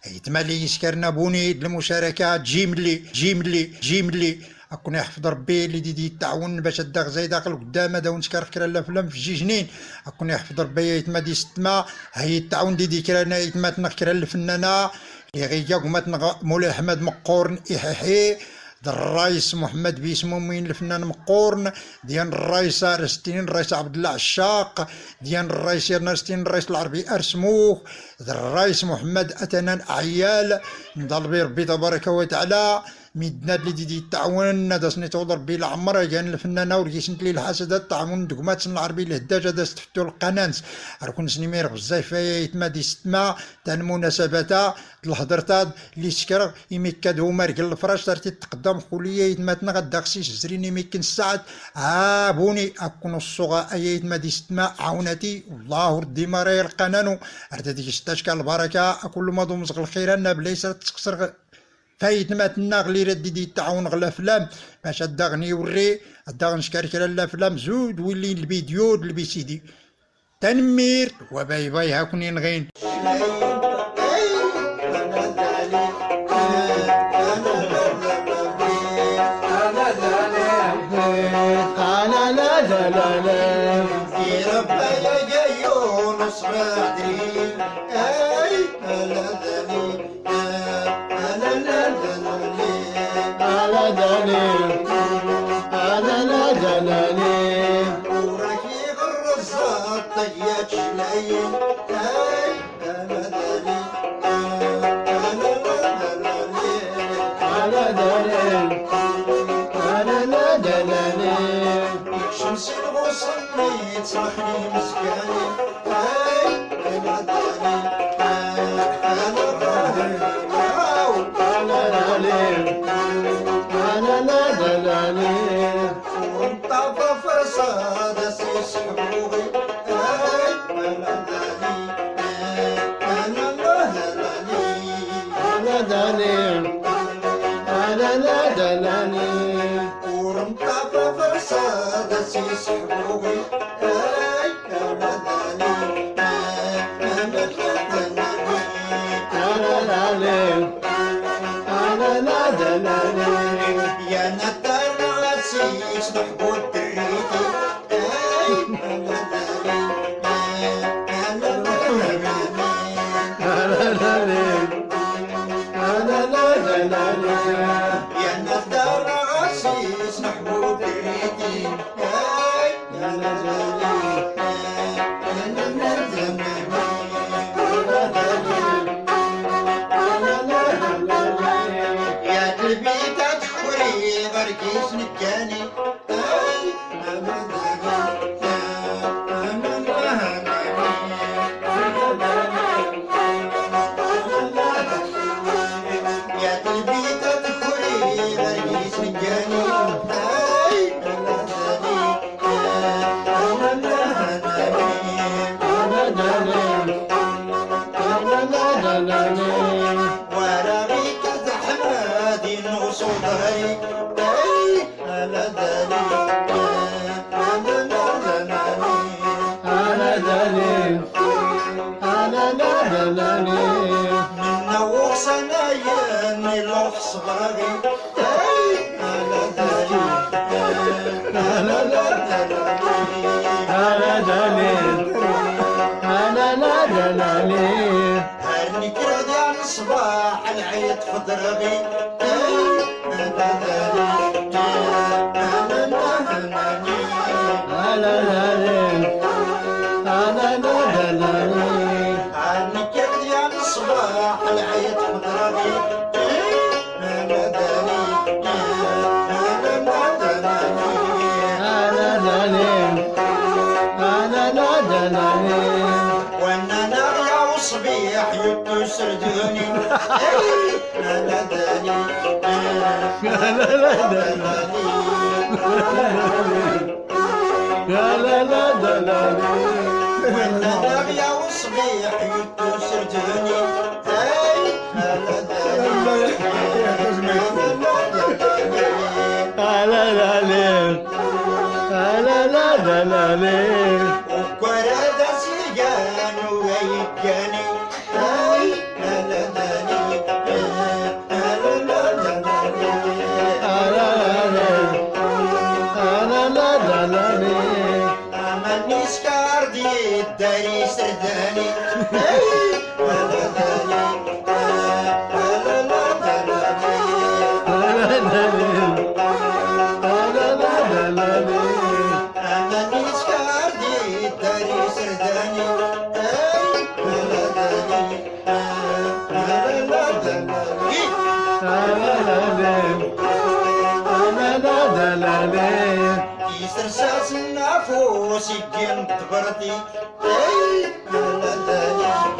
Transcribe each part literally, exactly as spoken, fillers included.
يتمالي يسكرنا بوني المشاركه تجي ملي تجي ملي تجي ملي اكون يحفظ ربي اللي دي التعاون باش الداغ زايد داخل قدام هذا ونسكر كرا الافلام في جي جنين اكون يحفظ ربي يتما دي ستما هي التعاون دي دي كرا يتما تنكر الفنانه اللي غيجا وما مولاي احمد مقورن احيحي الرئيس محمد بيسمومين الفنان مقورن ديال الرئيس ارستين الرئيس عبد الله عشاق ديال الرئيس ارستين الرئيس العربي ارسموخ الرئيس محمد اتنان عيال نضرب ربي تبارك وتعالى ميدنا اللي دي, دي التعاون هذا سنيتو ربي العمر كان الفنانه وركيسنت لي الحسد التعاون دكمات العربي الهداج هذا استفتو القنانس ركون سنيمير بزاف يتما دي ستما تاع المناسبات الهضرتات اللي سكر يمكد هما رجل الفراش ترتي تقدم خوليه يتما تنغدا خصيش زريني ميكن الساعات ها بوني اكون الصغا اي يتما دي ستما عاونتي والله ردي ماري القنان رد ديك ستاشكا البركه كل ما دوم زغ الخير انا بليس تقصر فايت ما تناغ لي ردي دي التعاون غ الافلام باش الدغني يوري الدغن شكارك الافلام زود ولي الفيديو البي سي دي تنمير وباي باي هاكوني نغين انا لا لا لا لا يا ربي يا يونس غادري اي لا داني انا لا داني انا داني انا لا داني وراكي غرزات طيات شلاين اي انا داني انا لا داني انا داني انا لا داني شمس الغصن يتصرحني مسكاني اي انا داني انا داني انا داني انا لا داني ونطافى فرصاد سيسحبوغي اي انا داني انا لا داني انا داني انا لا داني ورمطافى فرصاد سيسحبوغي اي انا داني انا داني انا داني انا لا داني يا نتر راسي يصبحوا الدريتي اي انا داني انا داني انا داني انا لا داني يا نتر راسي يصبحوا الدريتي اي انا داني انا داني يا قلبي تدخلي غرقيس نكاني اي انا داني انا داني يا قلبي تدخلي غرقيس نكاني اي انا داني انا داني انا داني انا لا داني ورابيك زحمادي نوصل ظهري اي انا داني انا داني انا داني انا لا داني من نوخ سناياني لوح صغاري اي انا داني انا داني انا داني انا لا داني هاني كرا ديال الصباح العيط في ضربي اي انا داني انا داني انا داني انا لا داني عني كيف ديال الصباح العيط في ضربي انا داني انا داني انا داني انا لا داني وانا ناغيا وصبيح يبدو سردوني انا داني انا لا داني انا لا داني وانا ناغيا وصبيح يبدو سردوني انا داني انا داني انا لا داني وكرة سيجان ويجاني انا داني لا يسرساس النافوس يجين دبرتي اي لا لا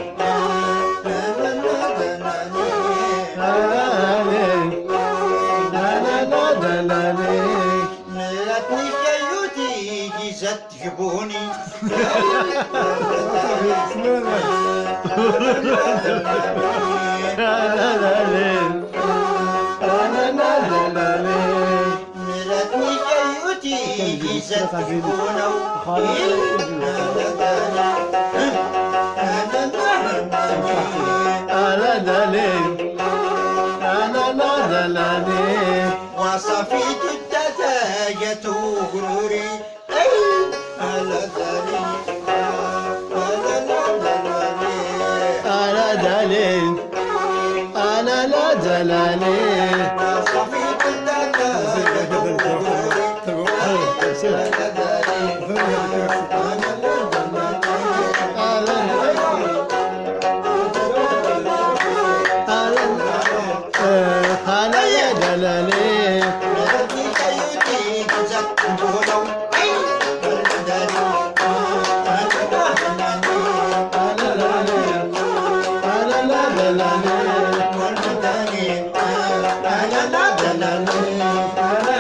ملاتني كيوتي جيزات تجيبوني ملاتني كيوتي جيزات تجيبونا وصفيت الدجاجة غروري اي لا دالي أنا دليل أنا لا دلالي وصفيت الدجاجة غروري لا دالي أنا لا دلالي ملاتني كيوتي جيزات تجيبونا لا لا لا لا